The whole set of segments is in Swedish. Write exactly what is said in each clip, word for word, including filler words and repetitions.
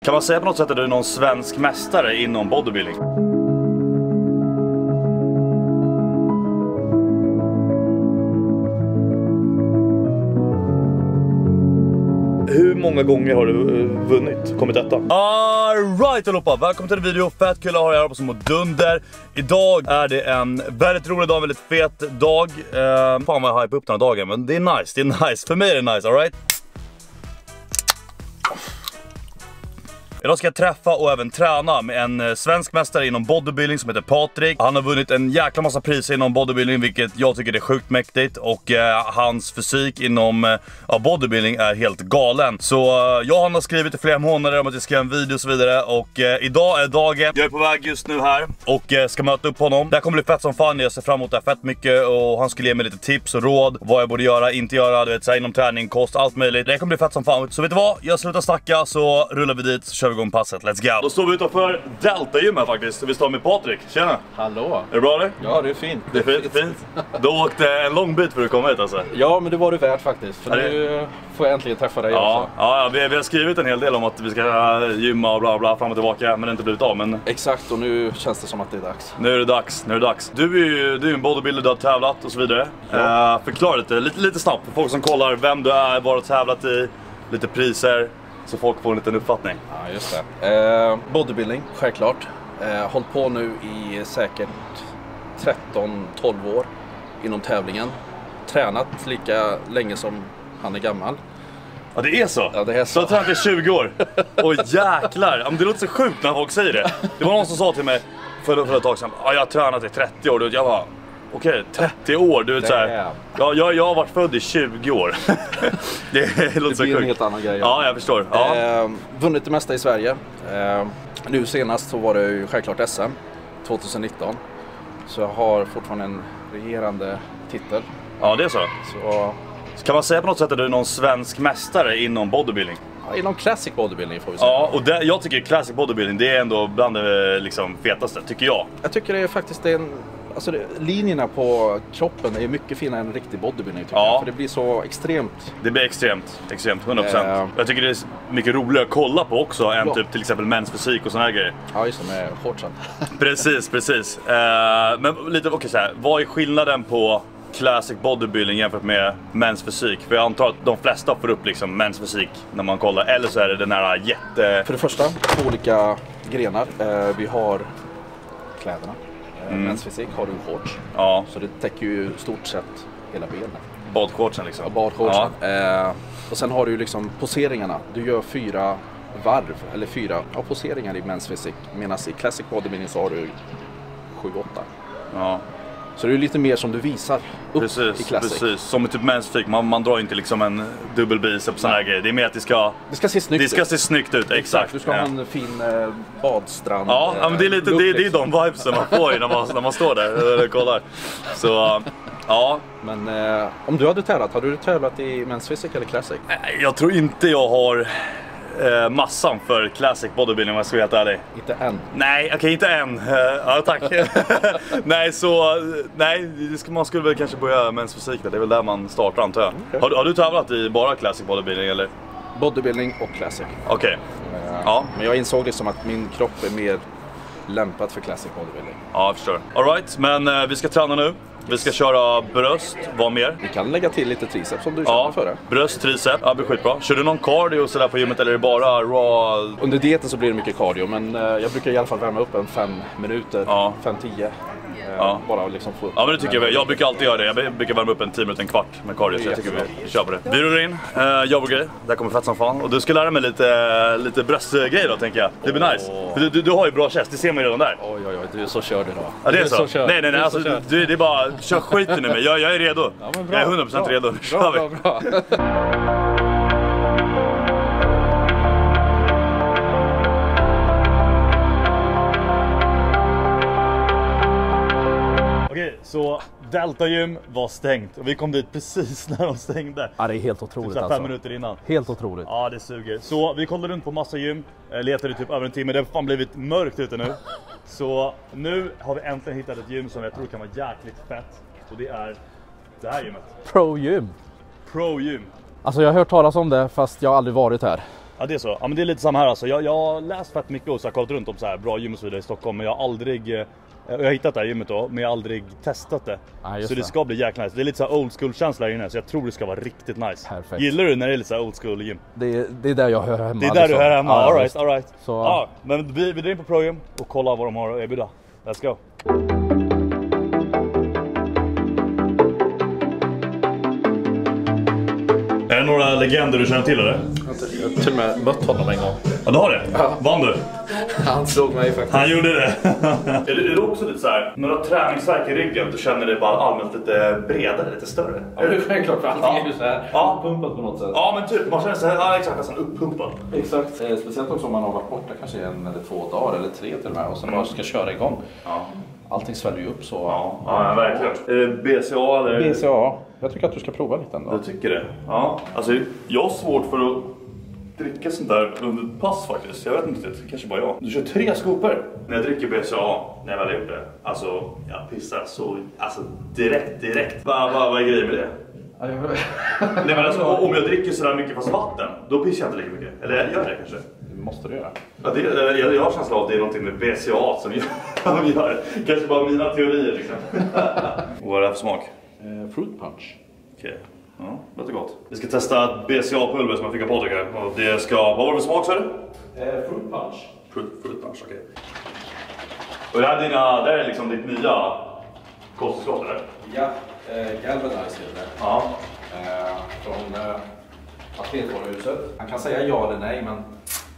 Kan man säga på något sätt att du är någon svensk mästare inom bodybuilding? Hur många gånger har du uh, vunnit? Kommit detta? Alright allihopa, välkommen till en video. Fett kul att ha er här på som dunder. Idag är det en väldigt rolig dag, en väldigt fet dag. uh, Fan vad jag hype upp den här dagen, men det är nice, det är nice. För mig är det nice, alright? Idag ska jag träffa och även träna med en svensk mästare inom bodybuilding som heter Patrik. Han har vunnit en jäkla massa priser inom bodybuilding, vilket jag tycker är sjukt mäktigt. Och eh, hans fysik inom eh, bodybuilding är helt galen. Så eh, jag har skrivit i flera månader om att jag ska göra en video och så vidare. Och eh, idag är dagen. Jag är på väg just nu här och eh, ska möta upp honom. Det här kommer bli fett som fan, jag ser fram emot det här fett mycket. Och han skulle ge mig lite tips och råd, vad jag borde göra, inte göra, du vet, så här, inom träning, kost, allt möjligt. Det kommer bli fett som fan. Så vet du vad, jag slutar snacka, så rullar vi dit, så kör vi igång passet. Let's go! Då står vi utanför Delta Gym här faktiskt. Vi står med Patrik. Tjena! Hallå! Är det bra eller? Ja, det är fint. Det är fint, fint. Du åkte en lång bit för att komma hit alltså. Ja, men det var det värt faktiskt. För det... nu får jag äntligen träffa dig ja, också. Ja, vi, vi har skrivit en hel del om att vi ska gymma och bla bla fram och tillbaka, men det har inte blivit av. Men... Exakt, och nu känns det som att det är dags. Nu är det dags, nu är det dags. Du är ju du är en bodybuilder, du har tävlat och så vidare. Ja. Uh, förklara lite, lite, lite snabbt för folk som kollar vem du är, vad du har tävlat i, lite priser. Så folk får en liten uppfattning. Ja, just det. Eh, bodybuilding, självklart. Eh, hållit på nu i säkert tretton tolv år inom tävlingen. Tränat lika länge som han är gammal. Ja, det är så? Ja, det är så. Så jag har tränat i tjugo år. Oj, jäklar. Men det låter så sjukt när folk säger det. Det var någon som sa till mig för, för ett tag sedan, ja, jag har tränat i trettio år. Jag bara, okej, okay, trettio år, du vet såhär. Ja, jag, jag har varit född i tjugo år. det, det låter det så blir sjukt. En helt annan grej. Ja, jag förstår. Ja. Eh, vunnit det mesta i Sverige. Eh, nu senast så var det ju självklart S M tjugonitton. Så jag har fortfarande en regerande titel. Ja, det är så. Så... Kan man säga på något sätt att du är någon svensk mästare inom bodybuilding? Ja, inom classic bodybuilding får vi säga. Ja, och det, jag tycker classic bodybuilding, det är ändå bland det liksom fetaste, tycker jag. Jag tycker det är faktiskt en... Alltså det, linjerna på kroppen är mycket finare än riktig bodybuilding tycker ja. jag. För det blir så extremt... Det blir extremt, extremt, hundra procent. Äh... Jag tycker det är mycket roligare att kolla på också än ja. typ till exempel mäns fysik och såna här grejer. Ja, just det, med shortsen. Precis, precis. Uh, men lite, okej okay, så här, vad är skillnaden på classic bodybuilding jämfört med mäns fysik? För jag antar att de flesta får upp liksom mäns fysik när man kollar. Eller så är det den här jätte... För det första, två olika grenar. Uh, vi har kläderna. Mm. Mäns fysik har du shorts. Ja. Så det täcker ju stort sett hela benen. Badshortsen liksom. Ja, badshortsen. Ja. Eh, och sen har du ju liksom poseringarna. Du gör fyra varv, eller fyra ja, poseringar i mäns fysik. Medan i classic bodybuilding så har du sju åtta. Ja. Så det är lite mer som du visar upp precis, i classic. Precis, som i typ mäns fysik. Man, man drar inte liksom en dubbel bicep sån här grejer. Det är mer att det ska... Det ska se snyggt det ska ut. se snyggt ut, exakt. exakt. Du ska ja. ha en fin eh, badstrand. Ja, eh, men det är lite det, det är de vibesen man får när man, när man står där och kollar. Så, ja. Men eh, om du hade tävlat, hade du tävlat i mäns fysik eller classic? Jag tror inte jag har... Uh, massan för classic bodybuilding om jag ska vara helt ärlig. Inte än? Nej, okej, okay, inte än. Uh, ja, tack. nej, så... Nej, man skulle väl kanske börja mäns fysik. Det är väl där man startar, antar jag. Okay. Har, har du tävlat i bara classic bodybuilding, eller? Bodybuilding och classic. Okej. Okay. Uh, ja. Men jag insåg liksom att min kropp är mer lämpad för classic bodybuilding. Ja, jag förstår. All right, men uh, vi ska träna nu. Vi ska köra bröst, vad mer? Vi kan lägga till lite triceps om du ja, känner för det. Bröst, triceps, ja, det blir skitbra. Kör du någon cardio sådär på gymmet eller är det bara raw? Under dieten så blir det mycket cardio, men uh, jag brukar i alla fall värma upp en fem minuter, ja. fem tio. Uh, ja. Bara liksom få upp. Ja, men det tycker jag. Jag brukar alltid göra det. Jag brukar värma upp en tio minuter, en kvart med cardio, så jag tycker vi kör på det. Vi rullar in, uh, jag och grej. Det kommer fett som fan. Och du ska lära mig lite, lite bröstgrejer då, tänker jag. Det blir nice. För du, du, du har ju bra chest, det ser man ju redan där. Oj, oj, oj, du är så körd idag. Ja, det är, är så? så nej, nej, nej. Alltså, du, det är bara, kör skiten i mig. Jag, jag är redo. Ja, men bra, jag är hundra procent bra. redo. Nu kör vi. Bra, bra, bra. Okej, så Delta Gym var stängt och vi kom dit precis när de stängde. Ja, det är helt otroligt typ fem alltså. minuter innan. Helt otroligt. Ja, det suger. Så vi kollade runt på massa gym, letade typ över en timme. Det har fan blivit mörkt ute nu. Så nu har vi äntligen hittat ett gym som jag tror kan vara jäkligt fett. Och det är det här gymmet. Pro Gym. Pro Gym. Alltså jag har hört talas om det fast jag har aldrig varit här. Ja, det är så. Ja, men det är lite samma här alltså. Jag, jag har läst fett mycket och så har kollat runt om så här bra gym och så vidare i Stockholm. Men jag har aldrig... Jag har hittat det här gymmet då, men jag har aldrig testat det. Ah, så det, det ska bli jäkla nice. Det är lite så här old school känsla inne, så jag tror det ska vara riktigt nice. Perfekt. Gillar du när det är lite så här old school gym? Det är, det är där jag hör hemma. Det är där liksom. Du hör hemma, ja, alright, alright. Så... Ja, men vi, vi drar in på Pro-gym och kollar vad de har att erbjuda. Let's go! Är det några legender du känner till eller? Jag har till och med mött honom en gång. Ja, du har det? Ja. Vann du? Han slog mig faktiskt. Han gjorde det. är, det är det också lite så här, när du har träningsvärk i ryggen, du känner det bara allmänt lite bredare, lite större? Ja, det är självklart, för allting är ju så här ja. Uppumpat på något sätt. Ja, men typ, man känner sig ja, exakt, nästan uppumpad. Exakt, eh, speciellt också om man har varit borta kanske en eller två dagar eller tre till och med och sen mm. bara ska köra igång. Ja. Allting sväller ju upp så. Ja, ja verkligen. Är det B C A eller? B C A. Jag tycker att du ska prova lite ändå. Jag tycker det. Ja. Alltså, jag har svårt för att dricka sånt där under ett pass faktiskt. Jag vet inte, det kanske bara jag. Du kör tre skopor. När jag dricker B C A, när jag väl har gjort det. Alltså, jag pissar så, alltså direkt, direkt. Vad, vad, vad är grejen med det? Nej, men alltså, om jag dricker sådär mycket fast vatten, då pissar jag inte lika mycket. Eller jag gör det kanske. Det måste du göra. Ja, det, jag, jag har känslan av att det är någonting med B C A som gör, gör kanske bara mina teorier liksom. Och vad är det för smak? Eh, fruit punch. Okej, okay. Ja, det låter gott. Vi ska testa B C A-pulver som jag fick av Patrik här. Och det ska, vad var det för smak sa du? Eh, fruit punch. Fruit, fruit punch, okej. Okay. Och det här är, dina, det här är liksom ditt nya kosttillskott eller? Ja, eh, Galvanize heter det. Ja. Eh, från eh, Atletvaruhuset. Han kan säga ja eller nej, men...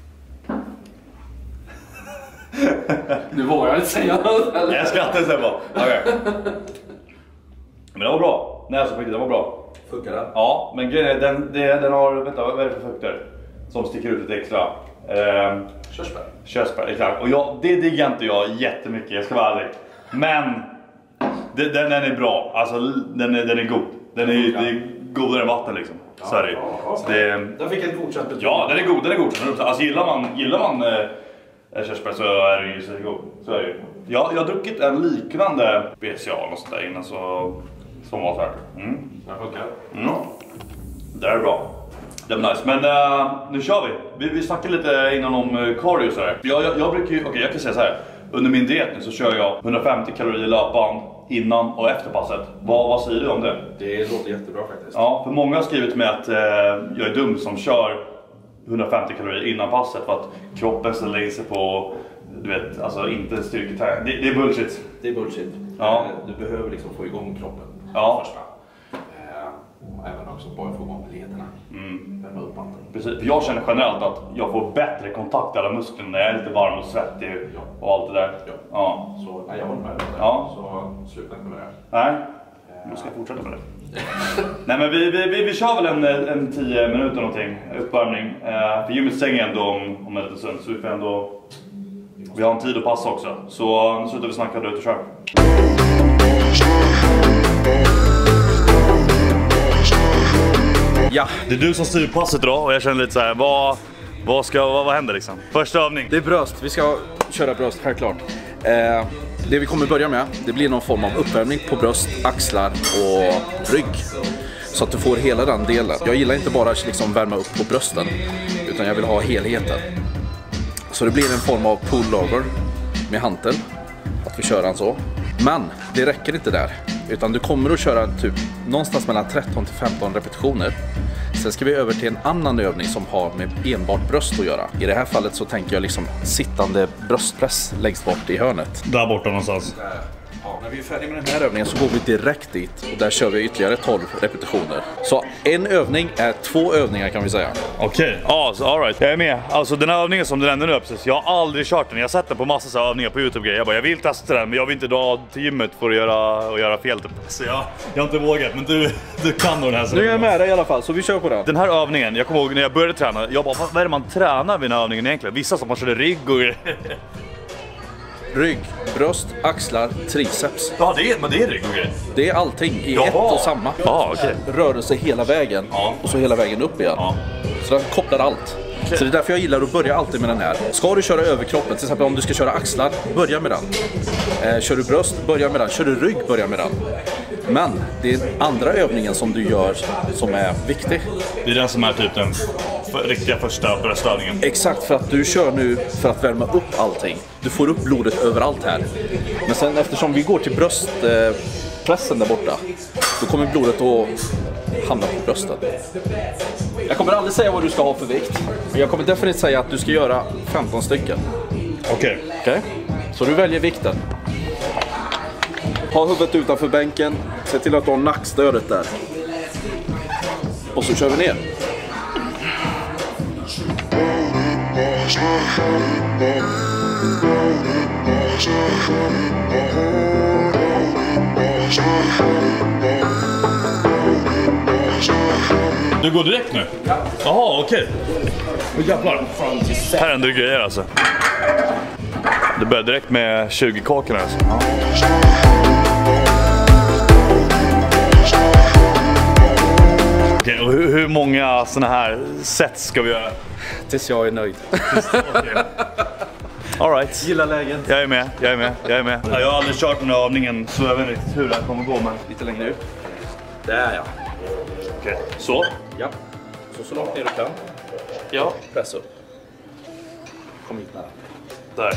Nu vågar jag inte säga något. Nej, jag skrattar sen bara. Okej. Men det var bra. Nej, alltså faktiskt, det var bra. Funkar det? Ja, men grejen är, den, den, den har, vänta, vad är det för frukter som sticker ut lite extra? Eh, körsbär. Körsbär, exakt. Och jag, det diggar inte jag jättemycket, jag ska vara ärlig. Men det, den, den är bra, alltså den är, den är god. Den är, det är godare än vatten liksom. Ja, så är det. Ja, ja. Så det den fick en godkänt betyg. Ja, den är god, den är god. Alltså gillar man, gillar man eh, körsbär så är det ju så god. Så är det ju. Jag, jag har druckit en liknande B C A och sånt där innan så... Som var så här. Mm. Den funkar. Mm. Det är bra. Det är nice. Men uh, nu kör vi. Vi, vi snackade lite innan om uh, cardio så här. Jag, jag, jag brukar ju, okej okay, jag kan säga så här. Under min diet nu så kör jag hundrafemtio kalorier löpband innan och efter passet. Vad, vad säger du om det? Det låter jättebra faktiskt. Ja, för många har skrivit med att uh, jag är dum som kör hundrafemtio kalorier innan passet för att kroppen ställer in sig på, du vet, alltså inte styrketräning. Det, det är bullshit. Det är bullshit. Ja. Du behöver liksom få igång kroppen. Ja. Första. Och även också bara få igång lederna. Mm. Värma upp banden. Precis, för jag känner generellt att jag får bättre kontakt i alla musklerna när jag är lite varm och svettig ja. Och allt det där. Ja. Ja. Så nej, jag håller med dig. Ja. Så sluta inte med det. Nej, nu ska jag fortsätta med det. Nej men vi, vi, vi, vi kör väl en, en tio minuter någonting, uppvärmning. Uh, för gymmet stänger ändå om, om en liten stund, så vi får ändå... Vi har en tid att passa också, så nu slutar vi snacka ut och kör. Ja, det är du som styr passet idag och jag känner lite så här, vad, vad, ska, vad, vad händer liksom? Första övning. Det är bröst, vi ska köra bröst, självklart. Eh, det vi kommer börja med, det blir någon form av uppvärmning på bröst, axlar och rygg. Så att du får hela den delen. Jag gillar inte bara att liksom värma upp på brösten, utan jag vill ha helheten. Så det blir en form av pullover med hantel, att vi kör den så. Men det räcker inte där, utan du kommer att köra typ någonstans mellan tretton till femton repetitioner. Sen ska vi över till en annan övning som har med enbart bröst att göra. I det här fallet så tänker jag liksom sittande bröstpress längst bort i hörnet. Där borta någonstans. Ja, när vi är färdiga med den här övningen så går vi direkt dit och där kör vi ytterligare tolv repetitioner. Så en övning är två övningar kan vi säga. Okej, okay. Ja, så all right. Jag är med. Alltså den här övningen som du nämnde nu precis, jag har aldrig kört den. Jag har sett den på massa så övningar på YouTube grejer. Jag bara, jag vill testa den men jag vill inte dra till gymmet för att göra, och göra fel typ. Så jag, jag har inte vågat, men du, du kan nog den här. Nu är jag med dig i alla fall, så vi kör på den. Den här övningen, jag kommer ihåg när jag började träna, jag bara, vad är det man tränar vid den här övningen egentligen? Vissa som man körde rygg och rygg, bröst, axlar, triceps. Ja, det är, men det är rygg och grejer. Det är allting i Jaha. ett och samma. Ja, okay. Rörelse hela vägen ja. Och så hela vägen upp igen. Ja. Så den kopplar allt. Okay. Så det är därför jag gillar att börja alltid med den här. Ska du köra överkroppen, till exempel om du ska köra axlar, börja med den. Eh, kör du bröst, börja med den. Kör du rygg, börja med den. Men det är andra övningen som du gör som är viktig. Det är den som är typ den för, riktiga första bröstövningen. Exakt, för att du kör nu för att värma upp allting. Du får upp blodet överallt här. Men sen eftersom vi går till bröstpressen där borta, då kommer blodet att hamna på bröstet. Jag kommer aldrig säga vad du ska ha för vikt, men jag kommer definitivt säga att du ska göra femton stycken. Okej. Okay. Okej? Okay? Så du väljer vikten. Ha huvudet utanför bänken. Se till att du har nackstödet där. Och så kör vi ner. Du går direkt nu? Ja. Jaha, okej. Okay. Jävlar. Här händer det grejer alltså. Du börjar direkt med tjugo kakorna alltså. Ja. Okej, okay, och hur, hur många såna här set ska vi göra? Tills jag är nöjd. Okay. All right. Gilla läget. Jag är med, jag är med, jag är med. Ja, jag har aldrig kört den här övningen, så jag vet inte hur det här kommer gå, men lite längre ut. Där ja. Okej, okay. Så? Ja. Så så långt ner du kan. Ja. Press upp. Kom hit nära. Där.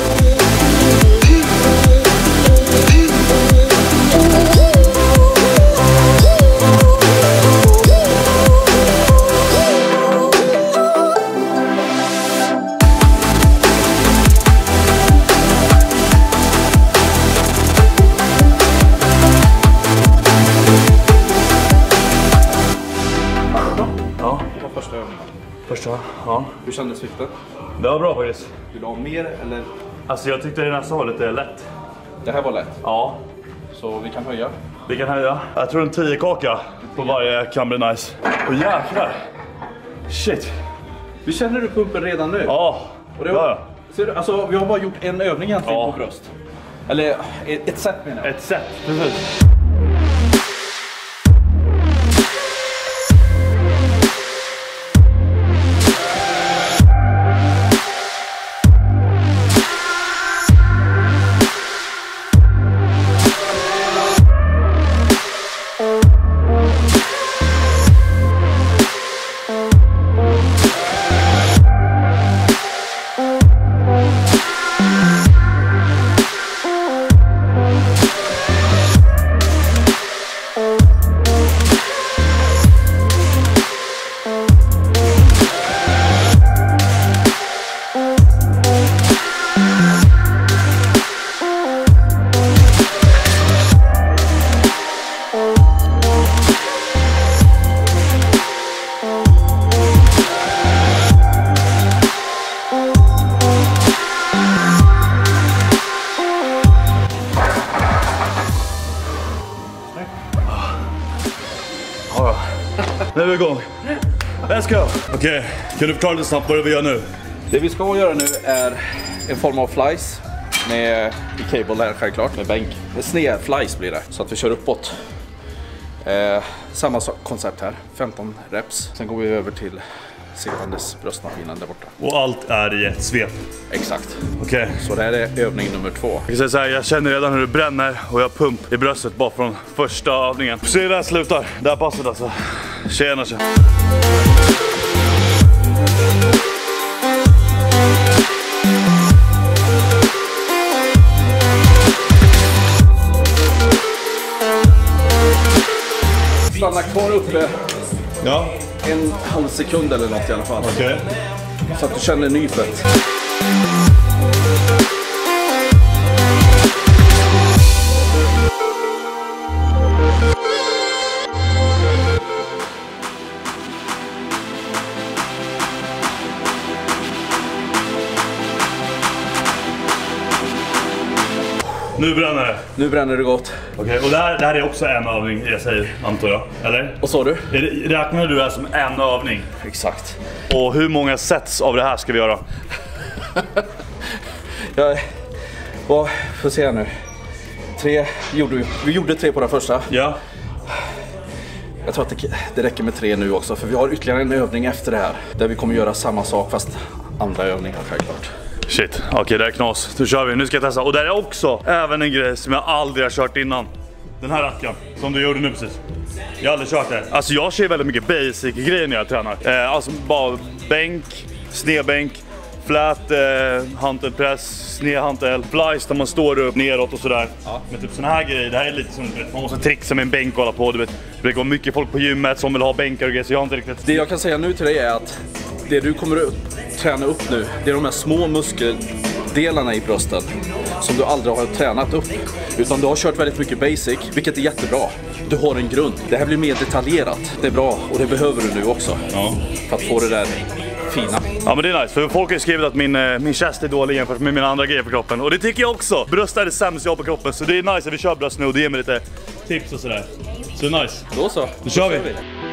Första, ja. Hur kändes vikten? Det var bra faktiskt. Vill du ha mer eller? Alltså jag tyckte det nästan var lite lätt. Det här var lätt? Ja. Så vi kan höja? Vi kan höja. Jag tror en tio kaka på varje kan bli nice. Och jäklar. Shit. Vi känner du pumpen redan nu? Ja. Och det var, ja. Ser du, alltså vi har bara gjort en övning egentligen ja. på bröst. Eller ett, ett set menar jag. Ett set, precis. Nu är vi igång. Let's go. Okej, okay. Kan du förklara lite snabbt vad vi gör nu? Det vi ska göra nu är en form av flies med i cable där självklart, med bänk. Med sned flies blir det, så att vi kör uppåt. Eh, samma koncept här, femton reps. Sen går vi över till sittandes bröstmaskinen där borta. Och allt är i ett svep? Exakt. Okej. Okay. Så det här är övning nummer två. Jag kan säga så här, jag känner redan hur det bränner och jag har pump i bröstet bara från första övningen. Se hur det här slutar, det här passet alltså. Tjena, tjena. Stanna kvar uppe. Ja. En halv sekund eller något i alla fall. Okej. Okay. Så att du känner nypet. Nu bränner det. Nu bränner det gott. Okej, okay, och det här, det här är också en övning jag säger, antar jag, eller? Vad sa du? Det, räknar du det här som en övning? Exakt. Och hur många sets av det här ska vi göra? Ja, vad får se här nu. Tre gjorde vi. Vi gjorde tre på den första. Ja. Jag tror att det, det räcker med tre nu också, för vi har ytterligare en övning efter det här. Där vi kommer göra samma sak fast andra övningar självklart. Shit, okej okay, det är knas. Nu kör vi, nu ska jag testa. Och det är också även en grej som jag aldrig har kört innan. Den här rackaren som du gjorde nu precis. Jag har aldrig kört det. Alltså jag kör väldigt mycket basic grejer när jag tränar. Eh, alltså bara bänk, snedbänk, flat, eh, hantelpress, snedhantel, flies där man står upp neråt och sådär. Ja. Men typ såna här grejer, det här är lite som vet, man måste trixa med en bänk och hålla på. Du vet, det brukar vara mycket folk på gymmet som vill ha bänkar och grejer, så jag har inte riktigt... Det jag kan säga nu till dig är att det du kommer att träna upp nu, det är de här små muskeldelarna i brösten som du aldrig har tränat upp. Utan du har kört väldigt mycket basic, vilket är jättebra. Du har en grund. Det här blir mer detaljerat. Det är bra och det behöver du nu också. Ja. För att få det där fina. Ja men det är nice, för folk har skrivit att min, min chest är dålig jämfört med mina andra grejer på kroppen. Och det tycker jag också. Bröst är det sämsta jag har på kroppen, så det är nice att vi kör bröst nu och det ger mig lite tips och sådär. Så det är nice. Då så. Då kör vi.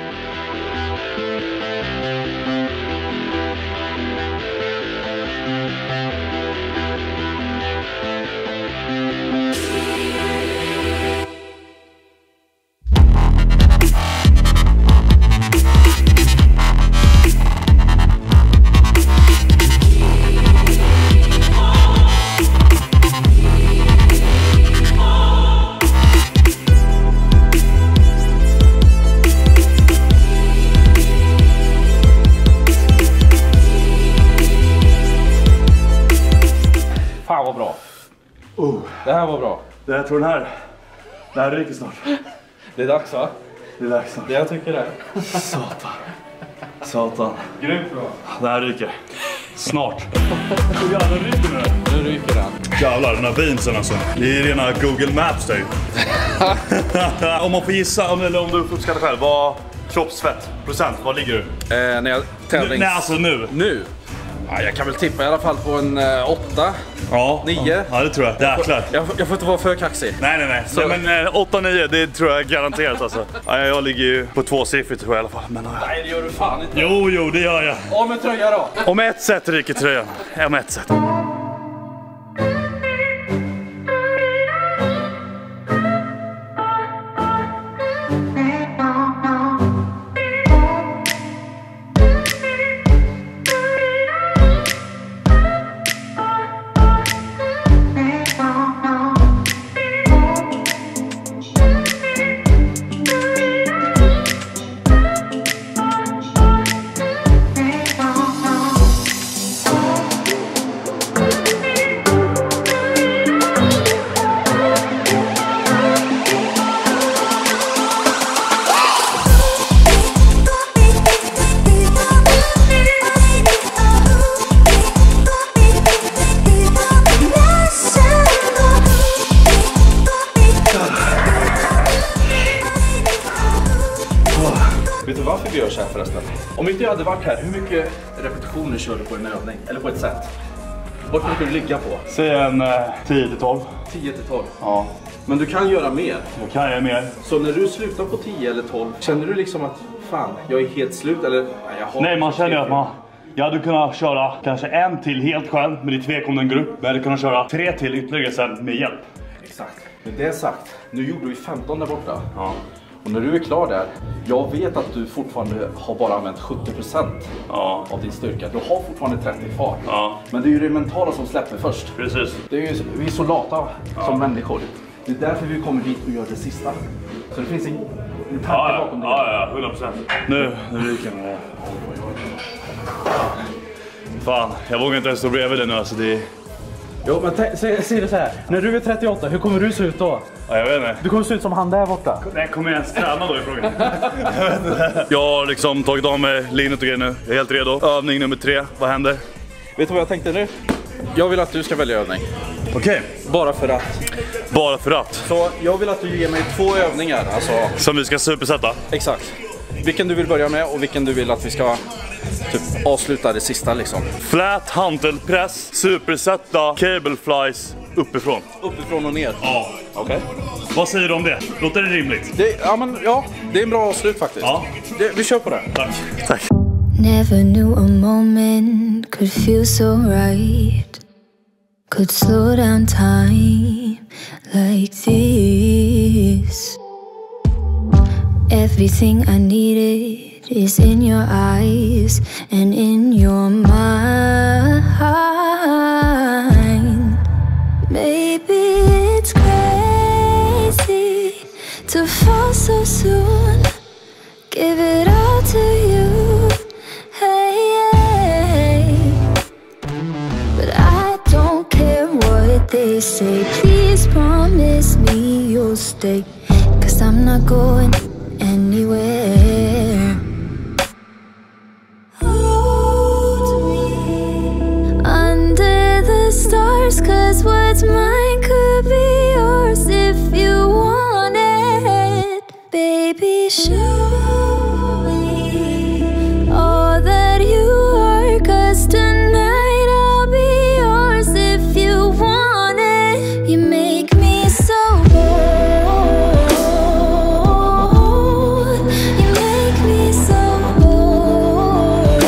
Fan vad bra. Oh. Det här var bra. Det här tror den här. Det här ryker snart. Det är dags va? Det är dags snart. Det jag tycker det. Satan. Satan. Grymt bra. Det här ryker. Snart. Oh, ja, den ryker nu. Nu ryker den. Jävlar, den här beamsen alltså. Det är rena Google Maps där. Om man får gissa, om, eller om du uppskattar själv, vad kroppsfett procent, vad ligger du? Eh, när jag tävlings... Nej, alltså nu. Nu? Ja, jag kan väl tippa i alla fall på en eh, åtta, ja, nio. Ja, det tror jag. Jäklar. Jag, jag får inte vara för kaxig. Nej, nej, nej. Så... nej men eh, åtta nio, det tror jag garanterat alltså. Ja, jag ligger ju på två siffrigt tror jag i alla fall. Men, ja. Nej, det gör du fan inte. Jo, jo, det gör jag. Om en tröja då? Om ett sätt ryker tröjan. Om ett sätt. Vet du varför vi gör så här förresten? Om inte jag hade varit här, hur mycket repetitioner kör du på en övning? Eller på ett set? Vad brukar du ligga på? Säg en eh, tio till tolv. tio till tolv? Ja. Men du kan göra mer? Jag kan göra mer. Så när du slutar på tio eller tolv, känner du liksom att fan, jag är helt slut? Eller, nej, jag har nej man känner ju att man... Jag hade kunnat köra kanske en till helt själv, men det är tvek om den grupp. Men jag hade kunnat köra tre till ytterligare sen med hjälp. Exakt. Men det sagt, nu gjorde du femton där borta. Ja. Och när du är klar där, jag vet att du fortfarande har bara använt sjuttio procent ja. av din styrka. Du har fortfarande trettio kvar. Ja. Men det är ju det mentala som släpper först. Precis. Det är ju, vi är så lata ja. som människor. Det är därför vi kommer hit och gör det sista. Så det finns en, en tanke ja, ja. bakom det. Ja, ja, hundra procent. Nu, nu ryker den. Fan, jag vågar inte ens stå bredvid den nu. Alltså det är... Jo, men säg, säg det så här. När du är trettioåtta, hur kommer du se ut då? Ja, jag vet inte. Du kommer se ut som han där borta. Nej, kommer jag ens träna då i frågan? Jag har liksom tagit av mig linet och grejer nu. Jag är helt redo. Övning nummer tre. Vad händer? Vet du vad jag tänkte nu? Jag vill att du ska välja övning. Okej. Okay. Bara för att. Bara för att. Så jag vill att du ger mig två övningar. Alltså... som vi ska supersätta? Exakt. Vilken du vill börja med och vilken du vill att vi ska typ avsluta det sista liksom. Flat hantelpress, supersätta, cable flies uppifrån. Uppifrån och ner? Ja. Okej. Okay. Vad säger du om det? Låter det rimligt? Det, ja, men, ja, det är en bra avslut faktiskt. Ja. Det, vi kör på det. Tack. Tack. Never knew a moment could feel so right. Could slow down time like this. Everything I needed is in your eyes and in your mind. Maybe it's crazy so soon. Give it all to you. Hey, hey. But I don't care what they say. Please promise me you'll stay. 'Cause I'm not going anywhere. Hold me under the stars, 'cause what's mine could be yours if you want it. Baby, show me all that you are, 'cause tonight I'll be yours if you want it. You make me so bold. You make me so bold.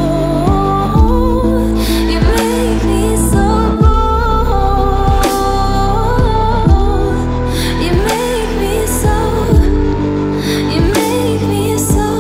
You make me so bold. You make me so. You make me so.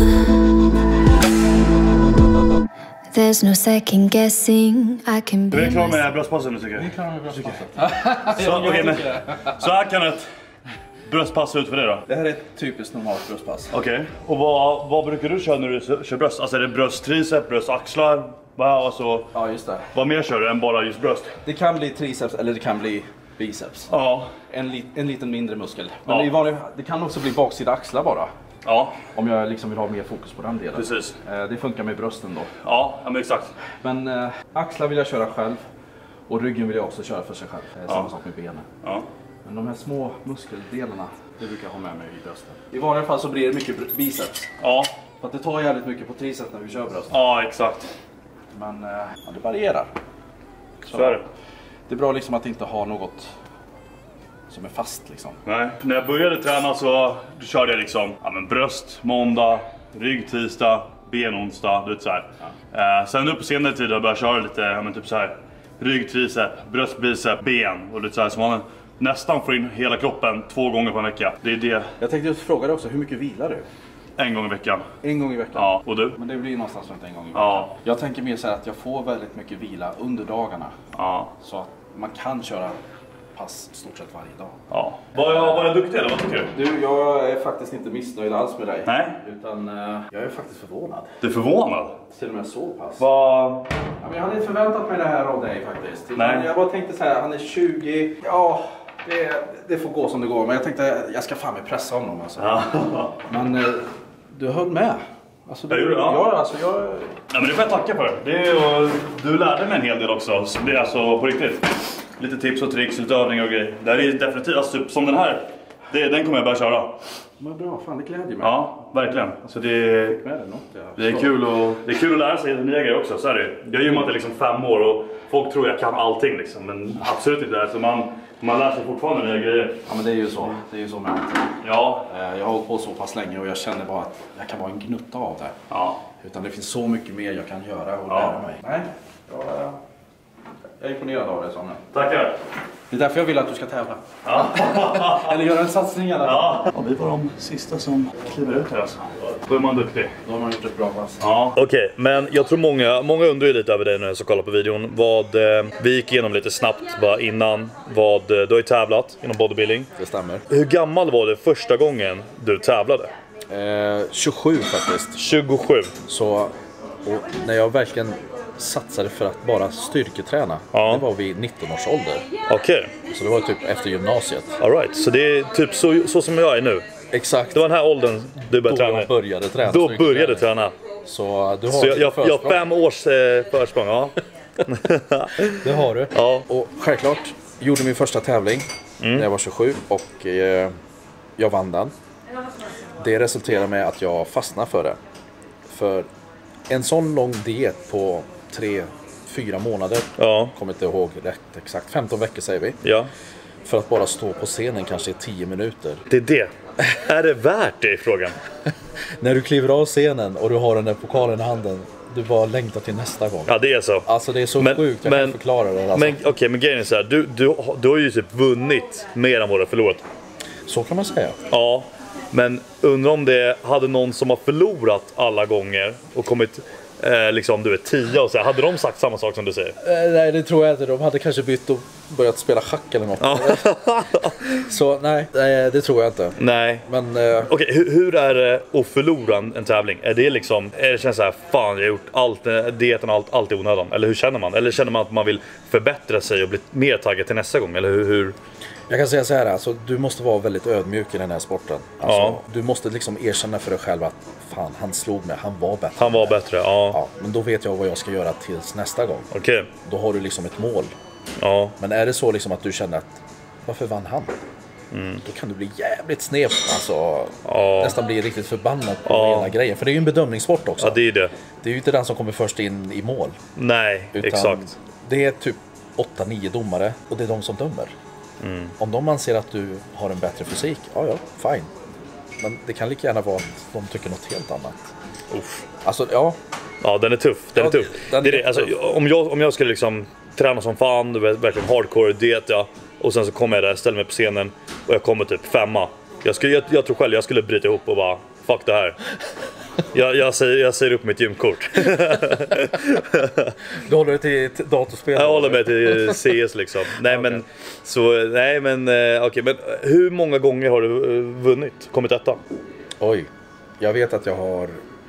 There's no second guessing. I can be. Vi är klara med bröstpassen nu tycker jag. Vi är klara med bröstpassen. Så, okay, men, så här kan ett bröstpass ut för dig då? Det här är ett typiskt normalt bröstpass. Okej, okay. Och vad, vad brukar du köra när du kör bröst? Alltså är det bröst, tricep, bröst, axlar? Va? Alltså, ja, just det. Vad mer kör du än bara just bröst? Det kan bli triceps eller det kan bli biceps. Ja. En, li en liten mindre muskel. Men ja. det, är vanligt, det kan också bli baksida axlar bara. Ja. Om jag liksom vill ha mer fokus på den delen. Precis. Eh, det funkar med brösten då. Ja, ja men exakt. Men eh, axlar vill jag köra själv. Och ryggen vill jag också köra för sig själv. Eh, samma ja. sak med benen. Ja. Men de här små muskeldelarna, det brukar jag ha med mig i brösten. I vanliga fall så blir det mycket biceps. Ja. För att det tar jävligt mycket på triceps när vi kör bröst. Ja, exakt. Men eh, ja, det varierar. Så, så är det. Det är bra liksom att inte ha något som är fast liksom. Nej, när jag började träna så då körde jag liksom ja, men bröst, måndag, rygg, tisdag, ben, onsdag, du vet så här. Ja. Eh, sen nu på senare tid har jag börjat köra lite, ja, men typ så här rygg, tricep, bröst, bicep, ben och lite så här så man nästan får in hela kroppen två gånger på en vecka. Det är det. Jag tänkte just fråga dig också, hur mycket vilar du? En gång i veckan. En gång i veckan? Ja, och du? Men det blir någonstans runt en gång i veckan. Ja. Jag tänker mer så här att jag får väldigt mycket vila under dagarna. Ja. Så att man kan köra pass stort sett varje dag. Ja. Var jag, var jag duktig eller vad tycker du? Du, jag är faktiskt inte missnöjd alls med dig. Nej. Utan uh, jag är faktiskt förvånad. Du är förvånad? Till och med så pass. Vad... Ja, men jag hade inte förväntat mig det här av dig faktiskt. Nej. Jag bara tänkte så här, han är tjugo. Ja, det, det får gå som det går. Men jag tänkte, jag ska fan med pressa honom alltså. Ja. Men uh, du höll med. Alltså, du, jag gjorde det, ja. Ja, alltså, jag... Ja, men det får jag tacka för. Det är, och, du lärde mig en hel del också. Det är alltså på riktigt. Lite tips och tricks, lite övningar och grejer. Det här är definitivt, alltså, typ, som den här. Det, den kommer jag börja köra. Men bra, fan det glädjer mig. Ja, verkligen. Alltså, det, med det, något, ja. det, är kul och, det är kul att lära sig nya grejer också. Så är det. Jag har gymmat i liksom fem år och folk tror jag kan allting. Liksom, men absolut inte. Alltså, man, man lär sig fortfarande nya grejer. Ja, men det är ju så. Det är ju så med allt. Ja. Jag har hållit på så pass länge och jag känner bara att jag kan vara en gnutta av det. Ja. Utan det finns så mycket mer jag kan göra och ja. lära mig. Nej, jag, jag är imponerad av det, Samuel. Tackar. Det är därför jag vill att du ska tävla. Ja. Eller göra en satsning i alla fall. Ja. Ja, vi var de sista som kliver ut här alltså. Då är man duktig. Då har man gjort ett bra pass. Ja. Okej, okay, men jag tror många, många undrar ju lite över dig när jag kollar på videon. Vad, eh, vi gick igenom lite snabbt bara innan. Vad, eh, du har ju tävlat inom bodybuilding. Det stämmer. Hur gammal var det första gången du tävlade? Eh, tjugosju faktiskt. tjugosju. Så, och när jag verkligen satsade för att bara styrketräna, ja. Det var vid nitton års ålder. Okej. Okay. Så det var typ efter gymnasiet. All right. Så det är typ så, så som jag är nu? Exakt. Det var den här åldern du började Då träna? Då började träna. Då började träna. Så du har så jag, jag, jag har fem års eh, försprång, ja. Det har du. Ja. Och självklart gjorde min första tävling mm. när jag var tjugosju och eh, jag vann den. Det resulterade med att jag fastnade för det. För en sån lång diet på tre, fyra månader, ja. Kommer inte ihåg rätt exakt, femton veckor säger vi. Ja. För att bara stå på scenen kanske i tio minuter. Det är det. Är det värt det i frågan? När du kliver av scenen och du har den där pokalen i handen, du bara längtar till nästa gång. Ja, det är så. Alltså det är så men, sjukt, jag men, kan förklara det. Alltså. Men okej, okay, men grejen är så här, du, du, du har ju typ vunnit mer än vad du har förlorat. Så kan man säga. Ja, men undrar om det hade någon som har förlorat alla gånger och kommit eh, liksom du vet tio och så här, hade de sagt samma sak som du säger? Eh, nej, det tror jag inte. De hade kanske bytt och börjat spela schack eller något. Så nej, det tror jag inte. Nej. Men eh... okej, hur, hur är det att förlora en tävling? Är det liksom, är det känns så här, fan jag har gjort allt, dieten och allt, allt i onödan? Eller hur känner man? Eller känner man att man vill förbättra sig och bli mer taggad till nästa gång? Eller hur? hur? Jag kan säga så här, alltså, du måste vara väldigt ödmjuk i den här sporten. Alltså, ja. Du måste liksom erkänna för dig själv att fan, han slog mig, han var bättre. Han var bättre, ja. ja. Men då vet jag vad jag ska göra tills nästa gång. Okej. Okay. Då har du liksom ett mål. Ja. Men är det så liksom att du känner att varför vann han? Mm. Då kan du bli jävligt sned. Alltså, ja. Nästan bli riktigt förbannad på ja. hela grejen. För det är ju en bedömningssport också. Ja, det är det. Det är ju inte den som kommer först in i mål. Nej, utan exakt. Det är typ åtta nio domare och det är de som dömer. Mm. Om de anser att du har en bättre fysik, ja ja, fine. Men det kan lika gärna vara att de tycker något helt annat. Uff. Alltså, ja. Ja, den är tuff. Den ja, är tuff. Den det är är det. Alltså, om, jag, om jag skulle liksom träna som fan, du vet, verkligen hardcore diet, ja. Och sen så kommer jag där, ställer mig på scenen och jag kommer typ femma. Jag, skulle, jag, jag tror själv jag skulle bryta ihop och bara, fuck det här. Jag, jag, säger, jag säger upp mitt gymkort. Du håller dig till datorspel? Jag håller mig till C S liksom. Nej okay. men så nej men okej okay, men hur många gånger har du vunnit? Kommit etta? Oj. Jag vet att jag har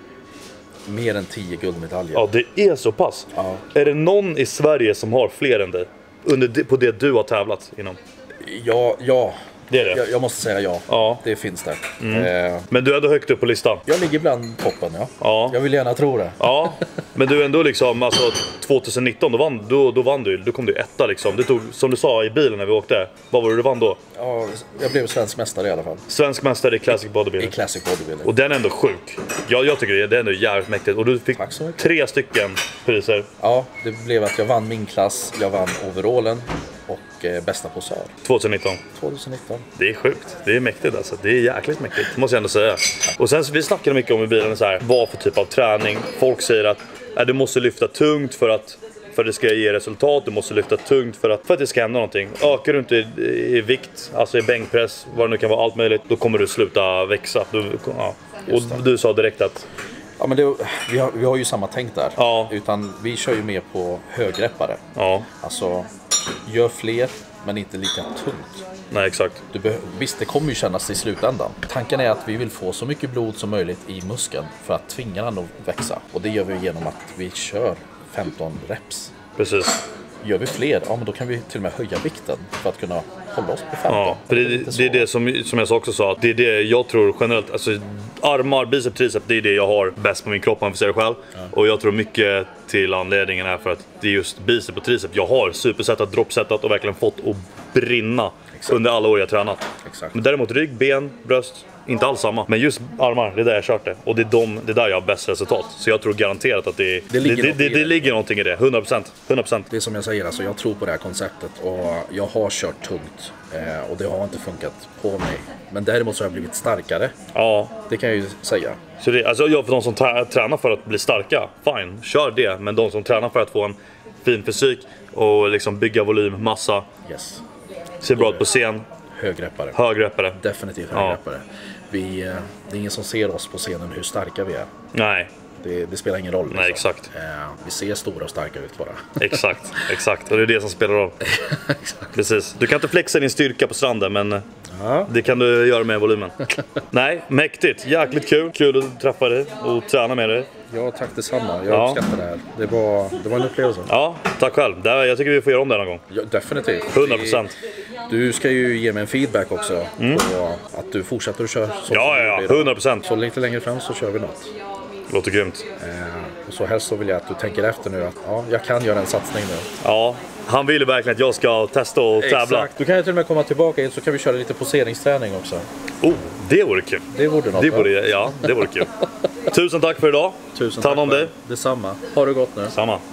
mer än tio guldmedaljer. Ja, det är så pass. Ja. Är det någon i Sverige som har fler än dig under på det du har tävlat inom? Ja, ja. Det är det. Jag, jag måste säga ja. ja. Det finns det. Mm. Eh, men du är ändå högt upp på listan. Jag ligger bland toppen, ja. ja. Jag vill gärna tro det. Ja. Men du är ändå liksom, alltså tjugonitton då vann, då, då vann du, då kom du etta liksom. Du tog, som du sa i bilen när vi åkte, vad var det du vann då? Ja, jag blev svensk mästare i alla fall. Svensk mästare i Classic Bodybuilding. I Classic Bodybuilding. Och den är ändå sjuk. Jag, jag tycker det är ändå jävligt mäktigt. Och du fick tre stycken priser. Ja, det blev att jag vann min klass, jag vann overallen och eh, bästa posör. tjugonitton. tjugonitton. Det är sjukt. Det är mäktigt alltså. Det är jäkligt mäktigt, måste jag ändå säga. Och sen vi snackade mycket om i bilen så här, vad för typ av träning. Folk säger att äh, du måste lyfta tungt för att för att det ska ge resultat. Du måste lyfta tungt för att, för att det ska hända någonting. Ökar du inte i, i vikt, alltså i bänkpress, vad det nu kan vara, allt möjligt, då kommer du sluta växa. Du, ja. Och du sa direkt att ja, men det, vi, har, vi har ju samma tänk där. Ja. Utan vi kör ju mer på höggreppare. Ja. Alltså, gör fler, men inte lika tungt. Nej, exakt. Du be- visst, det kommer ju kännas i slutändan. Tanken är att vi vill få så mycket blod som möjligt i muskeln för att tvinga den att växa. Och det gör vi genom att vi kör femton reps. Precis. Gör vi fler, ja men då kan vi till och med höja vikten för att kunna hålla oss på femton. Ja, för det, det, det är det som, som jag också sa, att det är det jag tror generellt, alltså armar, bicep, tricep, det är det jag har bäst på min kropp om jag får säga det själv. Ja. Och jag tror mycket till anledningen är för att det är just bicep och tricep jag har supersetat, droppsetat och verkligen fått att brinna. Exakt. Under alla år jag tränat. Exakt. Men däremot rygg, ben, bröst, inte alls samma. Men just armar, det är där jag kört det. Och det är, de, det är där jag har bäst resultat. Så jag tror garanterat att det, det, ligger, det, något det, det, det ligger någonting i det. hundra procent. hundra procent. Det är som jag säger, alltså, jag tror på det här konceptet. Och jag har kört tungt. Eh, och det har inte funkat på mig. Men däremot så har jag blivit starkare. Ja. Det kan jag ju säga. Så det, alltså jag, för de som t- tränar för att bli starka, fine, kör det. Men de som tränar för att få en fin fysik och liksom bygga volym, massa. Yes. Ser bra ut på scen. Högreppare. Högreppare. Definitivt högreppare. Ja. Vi, det är ingen som ser oss på scenen hur starka vi är. Nej. Det, det spelar ingen roll. Liksom. Nej, exakt. Eh, vi ser stora och starka ut bara. Exakt, exakt. Och det är det som spelar roll. Exakt. Precis. Du kan inte flexa din styrka på stranden, men ja. Det kan du göra med volymen. Nej, mäktigt. Jäkligt kul. Kul att träffa dig och träna med dig. Ja, tack detsamma. Jag ja. uppskattar det här. Det var, det var en upplevelse. Ja, tack själv. Jag tycker vi får göra om det någon gång. Ja, definitivt. hundra procent. Du ska ju ge mig en feedback också. Mm. På att du fortsätter att köra. Så ja, ja, ja. hundra procent. Så lite längre fram så kör vi något. Låter grymt. Eh, och så helst så vill jag att du tänker efter nu att ja, jag kan göra en satsning nu. Ja, han vill verkligen att jag ska testa och tävla. Exakt. Du kan ju till och med komma tillbaka hit så kan vi köra lite poseringsträning också. Oh, det vore kul. Det vore något. Det vore, ja, det vore kul. Tusen tack för idag. Tusen Ta tack om dig. Detsamma. Ha det gott nu. Samma.